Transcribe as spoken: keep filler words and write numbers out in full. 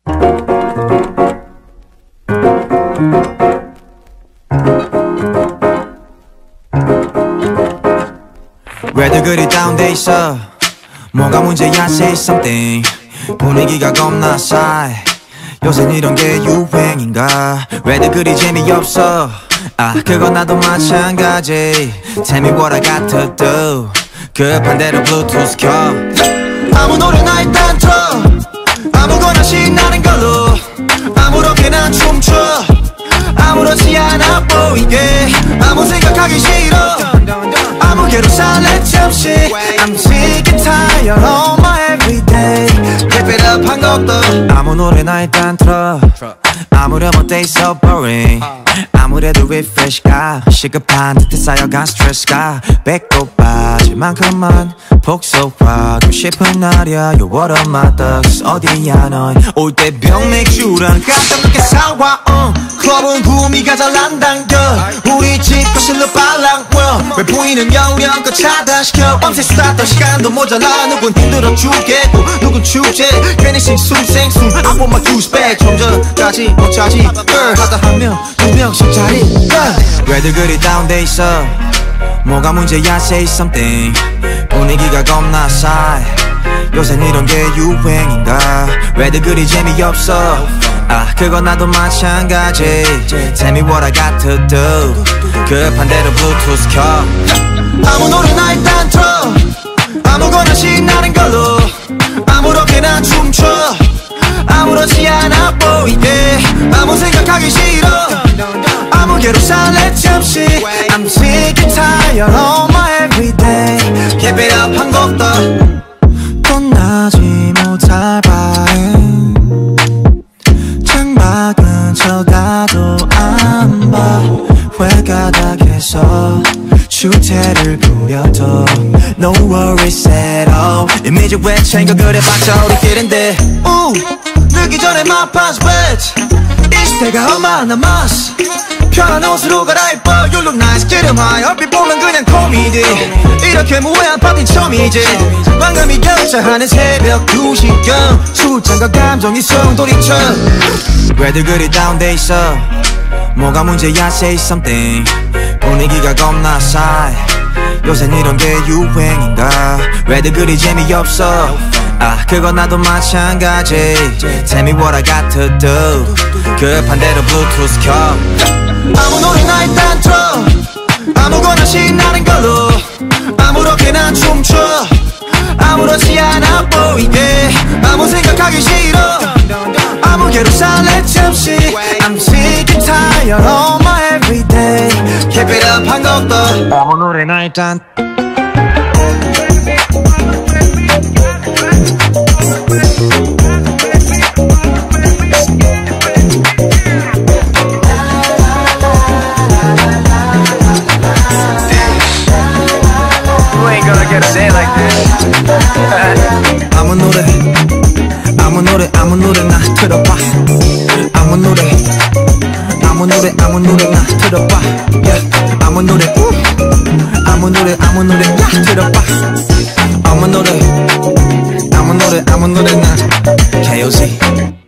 왜들 그리 다운돼 있어? 뭐가 문제야? Say something. 분위기가 겁나 싸해. 요샌 이런 게 유행인가? 왜들 그리 재미없어? 아 그건 나도 마찬가지. Tell me what I got to do. 급한 대로 블루투스 켜. 아무 노래나 일단 틀어. 아무거나 신나는 걸로 아무렇게나 춤춰. 아무렇지 않아 보이게 아무 생각하기 싫어. 아무개로 살래 잠시. I'm sick and tired of my everyday. Keep it up 한 것도 아무 노래나 일단 틀어. 아무렴 어때 so boring. 아무래도 refresh가 시급한 듯해 쌓여간 스트레스가 배꼽 빠질 만큼만 복속하고 싶은 날이야. You're one of my thugs. 어디야 넌 올 때 병맥주랑 깜짝놀게 사와. uh. 클럽은 구미가 잘 안 당겨. 우리 집 거실로 빨랑워. 왜 보이는 영양껏 차단시켜. 밤새 수다 떨 시간도 모자라. 누군 힘들어 죽겠고 누군 축제. 괜히 싱숭생숭 I want my juice back. 좀 전까지 못 차지 girl. 하다 한 명 두 명씩 자리 girl. 왜들 그리 다운돼 있어? 뭐가 문제야? Say something. 분위기가 겁나 싸해. 요샌 이런 게 유행인가? 왜들 그리 재미없어? 아 그건 나도 마찬가지. Tell me what I got to do. 급한 대로 블루투스 켜. 아무 노래나 일단 틀어. 아무거나 신나는 걸로 아무렇게나 춤춰. 아무렇지 않아 보이게 아무 생각하기 싫어. 아무개로 살래 잠시. I'm sick and tired of my everyday. Keep it up 한 곡 더. 떠나지 못할 바엔 창밖은 쳐다도 안 봐. 외가닥에서 주태를 부려도 No worries at all. 이미지 왜 챙겨 그래봤자 우리끼린데. 우 늦기 전에 my past bitch. 이 시대가 얼마 남았어. 편한 옷으로 갈아입어. You look nice 기름 하이. 얼핏 보면 그냥 코미디. 이렇게 무해한 파티 처음이지. 방금이 결자하는 새벽 두 시경. 술잔과 감정이 송돌이쳐. 왜들 그리 다운돼 있어? 뭐가 문제야? Say something. 분위기가 겁나 싸해. 요샌 이런 게 유행인가? 왜들 그리 재미없어? 아 그건 나도 마찬가지. Tell me what I got to do. 급한 대로 블루투스 켜. 아무 노래나 일단 틀어. 아무거나 신나는 걸로 아무렇게나 춤춰. 아무렇지 않아 보이게 아무 생각하기 싫어. 아무개로 살래 잠시. I'm sick and tired of my everyday. Keep it up 한 곡 더. 아무 노래나 일단 아무 노래 아무 노래 아무 노래나 틀어봐. 아무 노래 아무 노래 아무 노래나 틀어봐. yeah. 아무 노래 우. 아무 노래 아무 노래나 틀어봐. 아무 노래 아무 노래 아무 노래나 K O C